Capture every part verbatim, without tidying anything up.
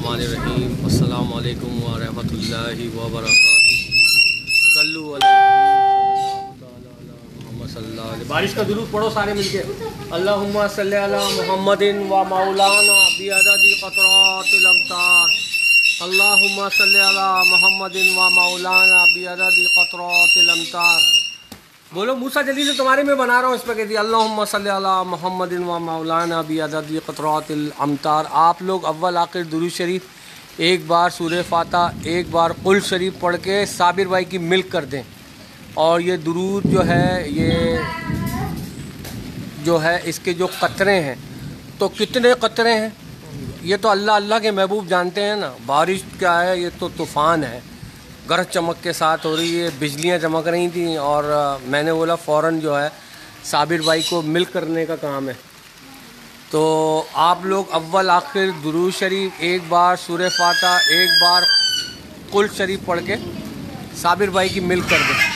बिस्मिल्लाहिर्रहमानिर्रहीम। अस्सलामु अलैकुम व रहमतुल्लाहि व बरकातुहू। सल्लु अला मुहम्मद सल्लल्लाहु अलैहि। बारिश का दुरूद पढ़ो सारे मिलके। अल्लाहुम्मा सल्ली अला मुहम्मदिन व मौलाना बिअददी क़तरातिल अमतार। अल्लाहुम्मा सल्ली अला मुहम्मदिन व मौलाना बिअददी क़तरातिल अमतार। बोलो मूसा जल्दी से, तुम्हारे में बना रहा हूँ इस पर कहती अल्लाहुम्मा सल्ली अला मुहम्मदिन व मौलाना बिअददी क़तरातिल अमतार। आप लोग अव्वल आखिर दुरूद शरीफ एक बार सूरह फातिहा, एक बार कुल शरीफ पढ़ के साबिर भाई की मिल्क कर दें। और ये दुरूद जो है, ये जो है इसके जो कतरे हैं, तो कितने कतरे हैं ये तो अल्लाह अल्लाह के महबूब जानते हैं ना। बारिश क्या है, ये तो तूफ़ान है, गरज चमक के साथ हो रही है, बिजलियां चमक रही थी। और मैंने बोला फ़ौरन जो है साबिर भाई को मिल्क करने का काम है। तो आप लोग अव्वल आखिर दुरूद शरीफ एक बार, सूरह फातिहा एक बार, कुल शरीफ पढ़ के साबिर भाई की मिल्क कर दें।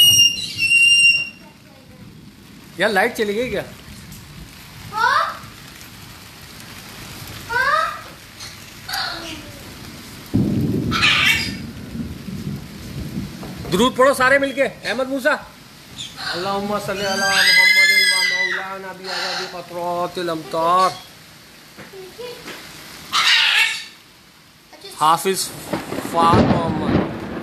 यार लाइट चली गई क्या? दुरूद पढ़ो सारे मिलके। अहमद मूसा अल्लाहुम्मा सल्ली अला मुहम्मदिन व मौलाना बिअददी क़तरातिल अमतार। हाफिज फाद मोहम्मद।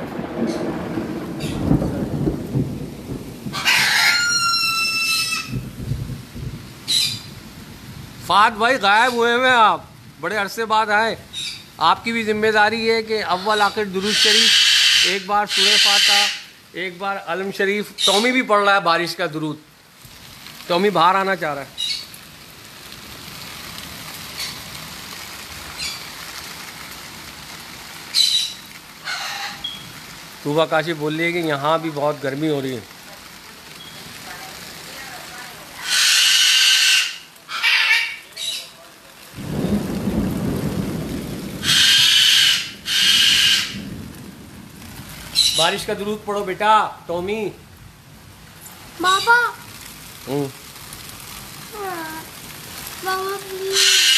फाद भाई गायब हुए हैं आप, बड़े अरसे बाद आए। आपकी भी जिम्मेदारी है कि अव्वल आखिर दुरूद शरीफ एक बार, सूरह फातिहा एक बार, अलम शरीफ। टॉमी भी पढ़ रहा है बारिश का दुरूद। टॉमी बाहर आना चाह रहा है। तूबा काशी बोल रही है कि यहाँ भी बहुत गर्मी हो रही है। बारिश का दुरूद पढ़ो बेटा Tommy. Baba hmm Baba please.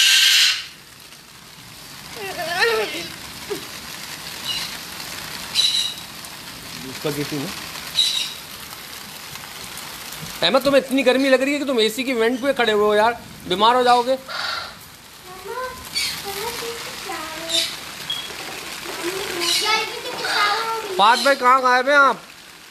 उसका देती ना। अहमद तुम्हें इतनी गर्मी लग रही है कि तुम एसी की वेंट पे खड़े हुए हो यार, बीमार हो जाओगे। फात भाई कहाँ गायब हैं आप?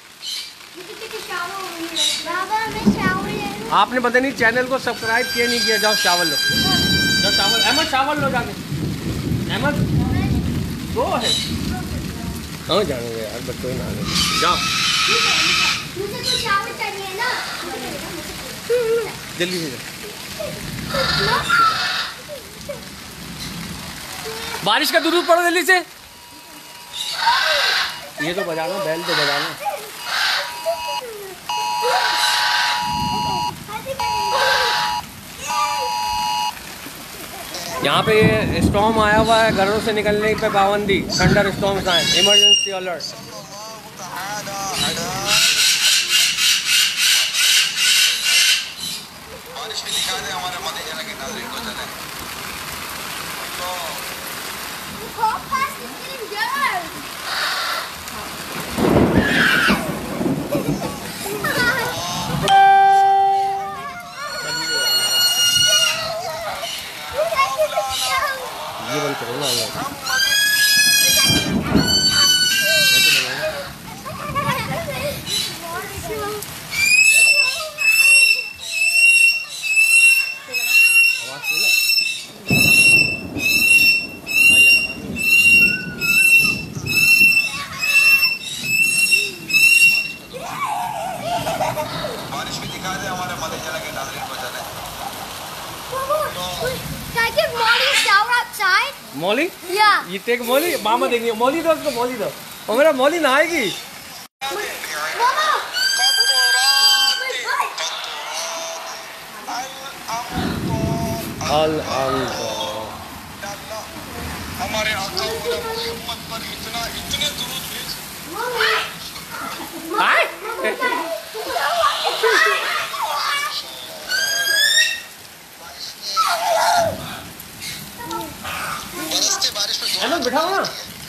आपने पता नहीं चैनल को सब्सक्राइब किया नहीं किया। जाओ चावल लो, जाओ चावल। अहमद चावल लो जाके। अहमद दो है। हाँ जाएंगे यार, बच्चों ना जाओ जल्दी से जाओ। बारिश का दुरूद पढ़ो जल्दी से। ये तो बजाना, बैल तो बजाना। यहाँ पे ये स्टॉर्म आया हुआ है, घरों से निकलने पे पाबंदी। Thunder storm sign, emergency alert. बारिश भी दिखा दे हमारे मदीना के नाज़रीन को चले। ये बंद करो ना यार। बारिश भी दिखा दे हमारे मदीना के नाज़रीन को चले। मौली? Yeah. ये तेग मौली मामा देंगे। मौली दो उसको, मौली दो। और मेरा मौली नहाएगी। अल हमारे आका मोहम्मद पर इतना इतने दुरूद भेज। बरसते बारिश में अहमद बिठाओ ना।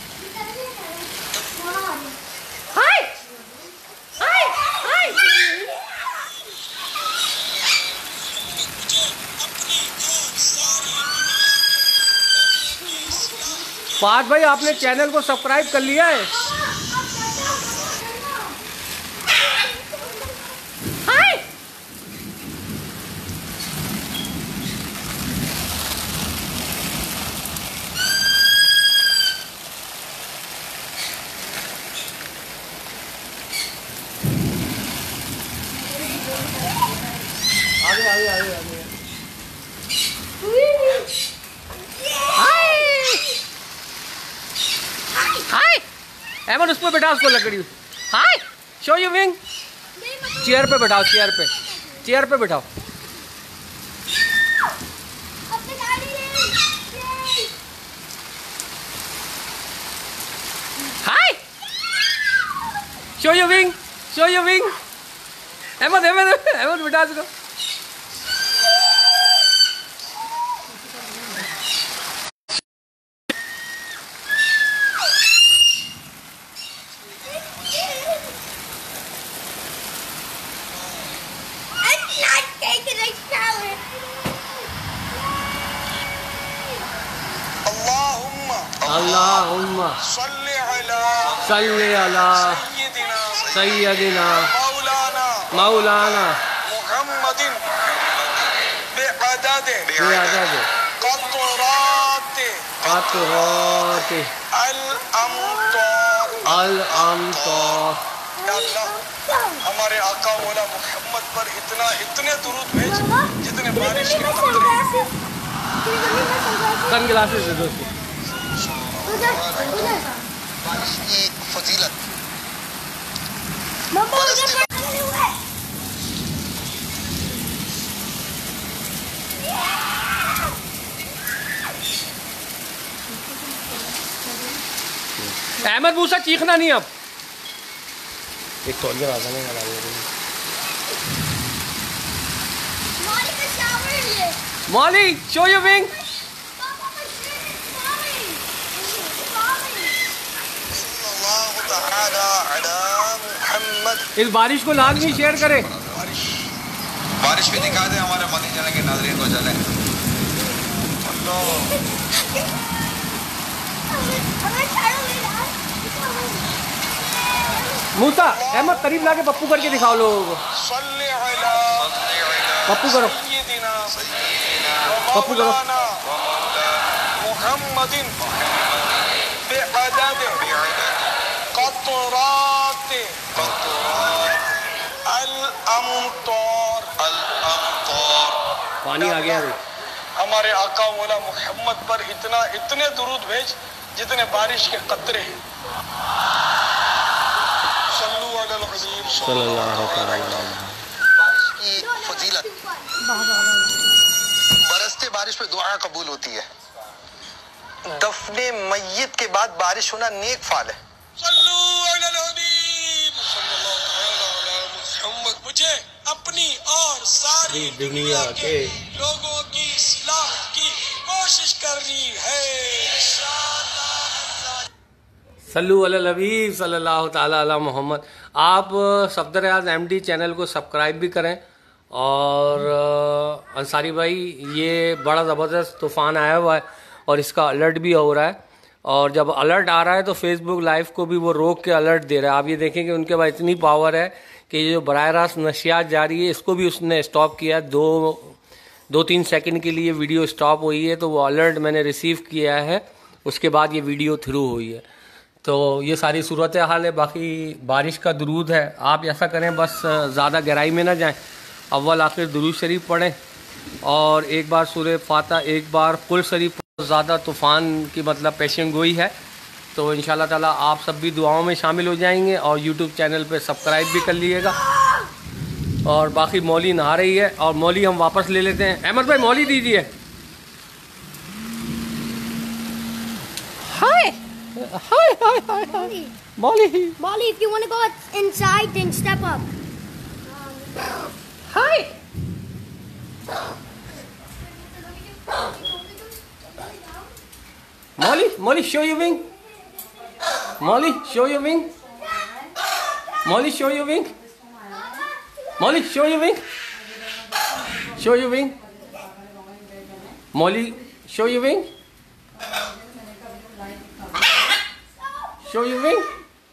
हाय हाय हाय। फात भाई आपने चैनल को सब्सक्राइब कर लिया है? हाय आगे आगे आगे आगे। हाय अहमद उस पर बैठा, उसको लकड़ी। हाय शो यू विंग। चेयर पे बैठाओ, चेयर पे चेयर पे बैठाओ। हाय शो यू विंग, शो यू विंग। अहमद अहमद अहमद बैठा उसको। अल्लाहुम्मा सल्ली अला सल्ली अला सय्यिदिना सय्यदिना मौलाना मौलाना मुहम्मदिन बिअदद बिअदद क़तरात क़तरात अल अमतार। अल अमतार। या अल्लाह हमारे आका मौला मुहम्मद पर इतना इतने दुरूद भेज जितने बारिश के कतरे। सन ग्लासेस दे दो। बारिश की फजीलत। अहमद मूसा चीखना नहीं अब। एक तो अंदर आ जाने मौली शो यू विंग। इस बारिश को लाजमी शेयर करें। बारिश बारिश भी दिखा दे हमारे मदीने जाने के नाज़रीन को चले। मूसा अहमद करीब लाके पप्पू करके दिखाओ लोगों को। पप्पू करो, पप्पू करो। मुहम्मदिन बिअदद क़तरात अल अमतार। अल अमतार पानी आ गया। हमारे आका मौला मुहम्मद पर इतना इतने दुरूद भेज जितने बारिश के कतरे हैं। सल्लल्लाहु अलैहि वसल्लम। बारिश की फजीलत। बरसते बारिश पे दुआ कबूल होती है। दफने मय्यत के बाद बारिश होना नेक फाल है। मुझे अपनी और सारी दुनिया के लोगों की इस्लाह की कोशिश करनी है। सल्लु अला हबीब सल्लल्लाहु ताला अला मोहम्मद। आप सफदर आज़ एमडी चैनल को सब्सक्राइब भी करें। और अंसारी भाई ये बड़ा ज़बरदस्त तूफ़ान आया हुआ है और इसका अलर्ट भी हो रहा है। और जब अलर्ट आ रहा है तो फेसबुक लाइव को भी वो रोक के अलर्ट दे रहा है। आप ये देखें कि उनके पास इतनी पावर है कि ये जो बराह रास्त नशियात जारी है इसको भी उसने स्टॉप किया। दो दो तीन सेकंड के लिए वीडियो स्टॉप हुई है तो वो अलर्ट मैंने रिसीव किया है, उसके बाद ये वीडियो थ्रू हुई है। तो ये सारी सूरत हाल है। बाकी बारिश का दुरूद है, आप ऐसा करें बस ज़्यादा गहराई में ना जाएं, अव्वल आखिर दुरूद शरीफ पढ़ें और एक बार सूरह फातिहा, एक बार कुल शरीफ। ज़्यादा तूफ़ान की मतलब पेशन गोई है तो इंशाल्लाह ताला आप सब भी दुआओं में शामिल हो जाएंगे। और यूट्यूब चैनल पे सब्सक्राइब भी कर लीजिएगा। और बाकी मौली नहा रही है और मौली हम वापस ले लेते हैं। अहमद भाई मौली दीजिए। हाय हाय हाय हाय Molly, Mauli. Molly, if you want to go inside, then step up. Hi Mauli Molly, show your wing. Molly, show your wing. Molly, show your wing. Molly, show your wing. Show your wing. Molly, show your wing. Show your wing.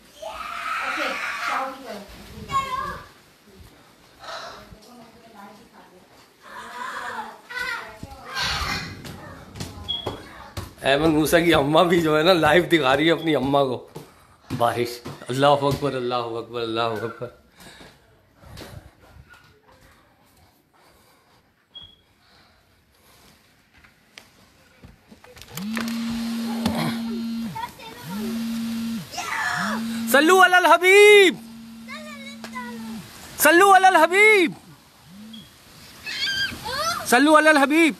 Ahmad मूसा की अम्मा भी जो है ना live दिखा रही है अपनी अम्मा को बारिश। अल्लाह अकबर, अल्लाह अकबर, अल्लाह अकबर। सल्लू अलल हबीब, सल्लू अलल हबीब, सल्लू अलल हबीब।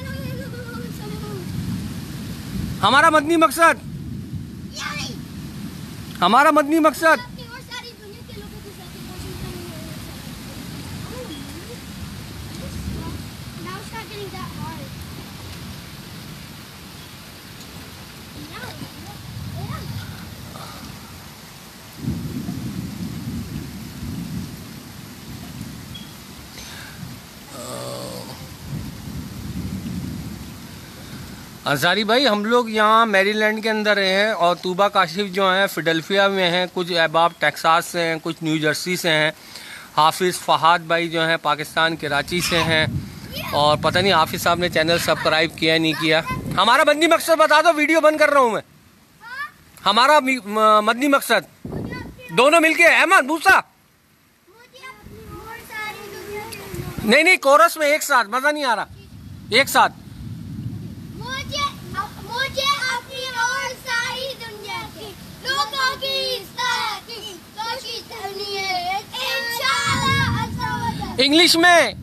हमारा मदनी मकसद, हमारा मदनी मकसद। अंसारी भाई, हम लोग यहाँ मैरीलैंड के अंदर हैं और तूबा काशिफ जो हैं फिडेल्फिया में हैं, कुछ अहबाब टेक्सास से हैं, कुछ न्यू जर्सी से हैं। हाफिज़ फ़हाद भाई जो हैं पाकिस्तान कराची से हैं। और पता नहीं हाफिज़ साहब ने चैनल सब्सक्राइब किया नहीं किया। हमारा मदनी मकसद बता दो, वीडियो बंद कर रहा हूँ मैं। हमारा मदनी मकसद दोनों मिलके। अहमद मूसा, नहीं नहीं कोरस में एक साथ, मज़ा नहीं आ रहा, एक साथ। मुझे अपनी और सारी दुनिया के लोगों की इस्लाह की कोशिश करनी है इंशाअल्लाह। इंग्लिश में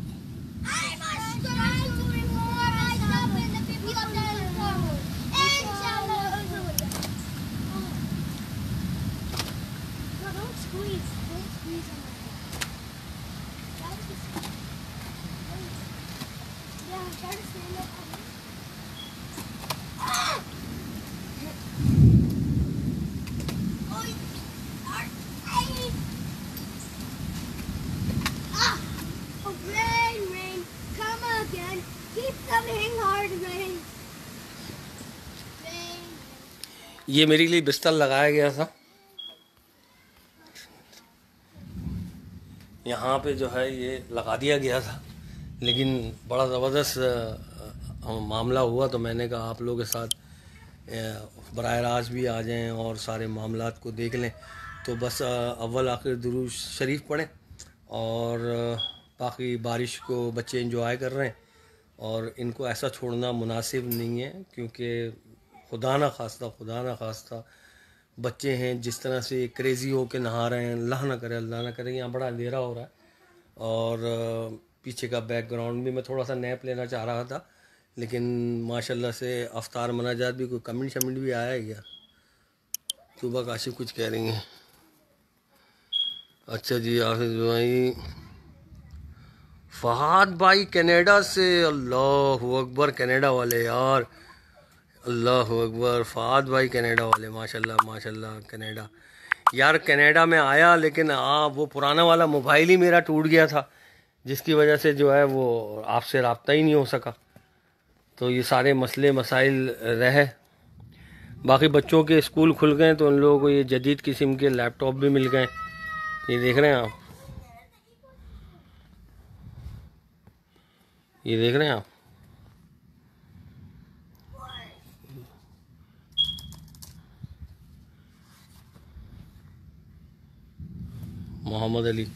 ये मेरे लिए बिस्तर लगाया गया था। यहाँ पे जो है ये लगा दिया गया था, लेकिन बड़ा ज़बरदस्त मामला हुआ तो मैंने कहा आप लोगों के साथ बराह रास्त भी आ जाएं और सारे मामलात को देख लें। तो बस अव्वल आखिर दुरूद शरीफ पढ़ें और बाकी बारिश को बच्चे एंजॉय कर रहे हैं। और इनको ऐसा छोड़ना मुनासिब नहीं है, क्योंकि खुदा ना खास्ता खुदा ना खास्ता बच्चे हैं जिस तरह से क्रेज़ी हो के नहा रहे हैं। अल्लाह ना करे, अल्लाह ना करे। यहाँ बड़ा अंधेरा हो रहा है और पीछे का बैकग्राउंड भी मैं थोड़ा सा नैप लेना चाह रहा था, लेकिन माशाल्लाह से अफ्तार मनाजात भी कोई कमेंट शमेंट भी आया है क्या? तूबा काशिफ कुछ कह रही हैं। अच्छा जी, हाफिज़ भाई, फ़हाद भाई कनाडा से, अल्लाह अकबर, कनाडा वाले यार, अल्लाह अकबर। फ़हाद भाई कनाडा वाले, माशाल्लाह माशाल्लाह। कनाडा यार, कनाडा में आया लेकिन हाँ वो पुराना वाला मोबाइल ही मेरा टूट गया था, जिसकी वजह से जो है वो आपसे रब्ता ही नहीं हो सका। तो ये सारे मसले मसाइल रहे। बाकी बच्चों के स्कूल खुल गए तो उन लोगों को ये जदीद किस्म के लैपटॉप भी मिल गए। ये देख रहे हैं आप, ये देख रहे हैं आप। मोहम्मद अली,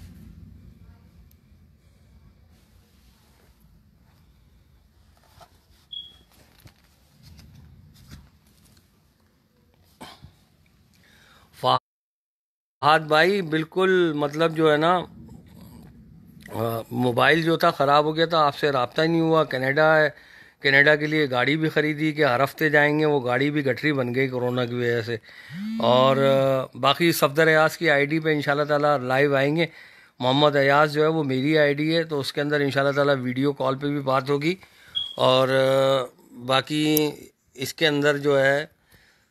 फ़हाद भाई बिल्कुल मतलब जो है ना, मोबाइल जो था ख़राब हो गया था, आपसे रब्ता ही नहीं हुआ। कनाडा है, कनाडा के लिए गाड़ी भी ख़रीदी कि हर हफ्ते जाएंगे, वो गाड़ी भी गठरी बन गई कोरोना की वजह से। और बाकी सफदर अयाज की आईडी पे इंशाल्लाह ताला लाइव आएंगे। मोहम्मद अयाज जो है वो मेरी आईडी है, तो उसके अंदर इंशाल्लाह ताला वीडियो कॉल पे भी बात होगी। और बाकी इसके अंदर जो है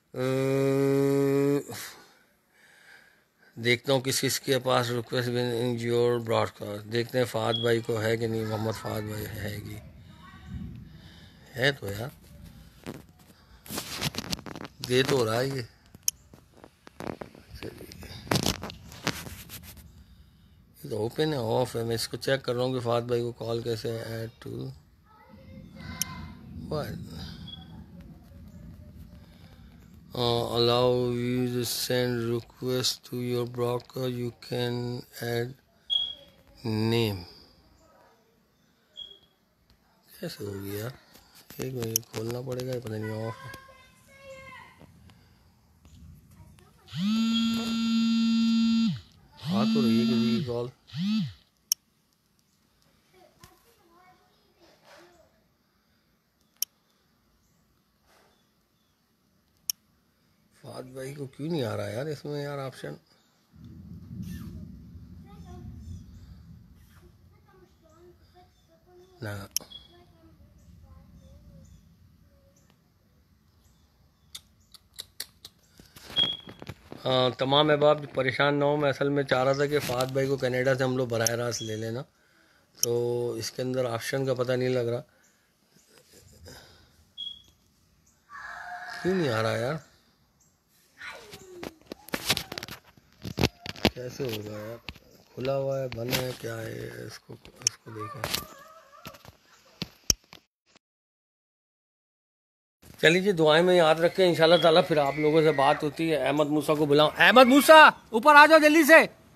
देखता हूँ किस किस के पास request been in your broadcast. देखते हैं फाद भाई को है कि नहीं। मोहम्मद फाद भाई है कि है तो यार दे तो रहा है ये। ये तो ओपन है ऑफ है। मैं इसको चेक कर रहा हूँ कि फाद भाई को कॉल कैसे add to allow you to send request to your broker. You can add name। कैसे हो गया? एक मिनट खोलना पड़ेगा, पता नहीं ऑफ है। आ तो रही है किसी की कॉल। फाद भाई को क्यों नहीं आ रहा यार इसमें यार ऑप्शन? ना हाँ, तमाम अहबाब परेशान ना हो। मैं असल में चाह रहा था कि फाद भाई को कनाडा से हम लोग बराह रास्त ले लेना, तो इसके अंदर ऑप्शन का पता नहीं लग रहा क्यों नहीं आ रहा यार। कैसे होगा यार? खुला हुआ है, बंद है, क्या है? इसको इसको देखें। चलिए जी, दुआएं में याद रखें। इंशाल्लाह ताला फिर आप लोगों से बात होती है। अहमद मूसा को बुलाओ। अहमद मूसा ऊपर आ जाओ जल्दी से।